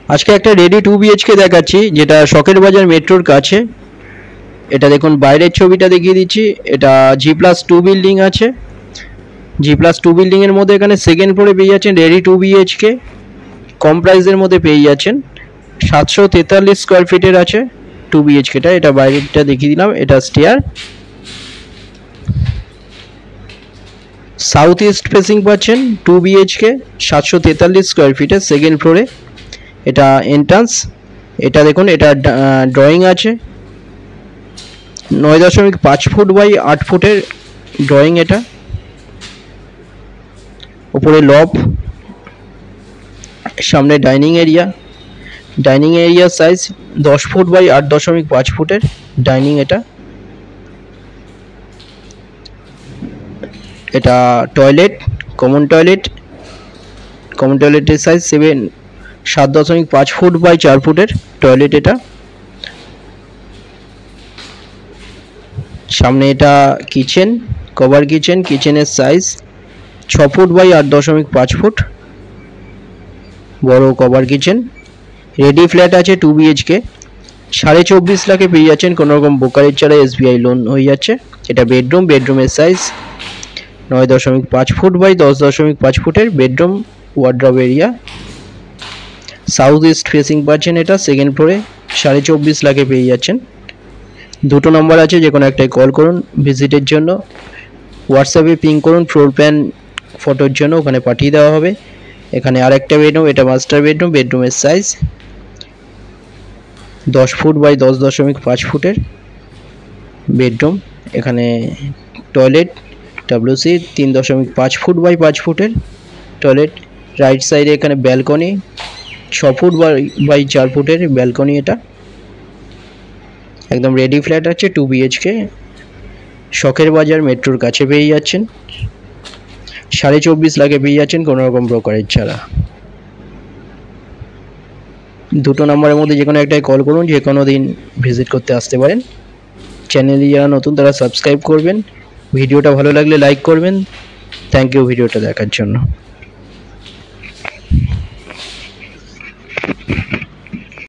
আজকে একটা ready 2 BHK দেখাচ্ছি, যেটা শখের বাজার মেট্রোর কাছে। এটা দেখুন, বাইরের ছবিটা দেখিয়ে দিচ্ছি। এটা G+2 বিল্ডিং আছে। G+2 বিল্ডিং এর মধ্যে এখানে সেকেন্ড ফ্লোরে পেয়ে যাচ্ছেন রেডি 2 বিএইচকে, কম প্রাইসের মধ্যে পেয়ে যাচ্ছেন। 743 স্কোয়ার ফিটের আছে 2 বিএইচকেটা। এটা বাইরেটা দেখিয়ে দিলাম। এটা স্টেয়ার, সাউথ ইস্ট ফেসিং পাচ্ছেন 2 বিএইচকে 743 স্কোয়ার ফিটের সেকেন্ড ফ্লোরে। এটা এন্ট্রান্স। এটা দেখুন, এটা ড্রয়িং আছে 9.5 ফুট বাই 8 ফুটের ড্রয়িং। এটা উপরে লব, সামনে ডাইনিং এরিয়া। ডাইনিং এরিয়ার সাইজ 10 ফুট বাই 8.5 ফুটের ডাইনিং। এটা টয়লেট, কমন টয়লেট। কমন টয়লেটের সাইজ 7.5 ফুট বাই 4 ফুটের টয়লেট। এটা সামনে এটা কিচেন, কভার কিচেন। কিচেনের সাইজ 6 ফুট বাই 8.5 ফুট বড় কভার কিচেন। রেডি ফ্ল্যাট আছে 2 বিএইচকে, 24.5 লাখে পেয়ে যাচ্ছেন কোনো রকম ব্রোকারেজ ছাড়া। SBI লোন হয়ে যাচ্ছে। এটা বেডরুম। বেডরুমের সাইজ 9.5 ফুট বাই 10.5 ফুটের bedroom wardrobe area. South east facing পাচ্ছেন এটা সেকেন্ড ফ্লোরে, 24.5 লাখে পেয়ে যাচ্ছেন। দুটো নম্বর আছে, যে কোনো একটাই কল করুন ভিজিটের জন্য। হোয়াটসঅ্যাপে পিং করুন ফ্লোর প্ল্যান ফটোর জন্য, ওখানে পাঠিয়ে দেওয়া হবে। এখানে আরেকটা বেডরুম, এটা মাস্টার বেডরুম। বেডরুমের সাইজ 10 ফুট বাই 10.5 ফুটের বেডরুম। এখানে টয়লেট WC 3.5 ফুট বাই 5 ফুটের টয়লেট। রাইট সাইডে এখানে ব্যালকনি 6 ফুট বাই 4 ফুটের ব্যালকনি। এটা একদম রেডি ফ্ল্যাট আছে 2 বিএইচকে, শখের বাজার মেট্রোর কাছে পেয়ে যাচ্ছেন। 24.5 লাখে পেয়ে যাচ্ছেন কোনো রকম ব্রোকারেজ ছাড়া। দুটো নম্বরের মধ্যে যে কোনো একটাই কল করুন, যে কোনো দিন ভিজিট করতে আসতে পারেন। চ্যানেলে যারা নতুন তারা সাবস্ক্রাইব করবেন। ভিডিওটা ভালো লাগলে লাইক করবেন। থ্যাংক ইউ ভিডিওটা দেখার জন্য।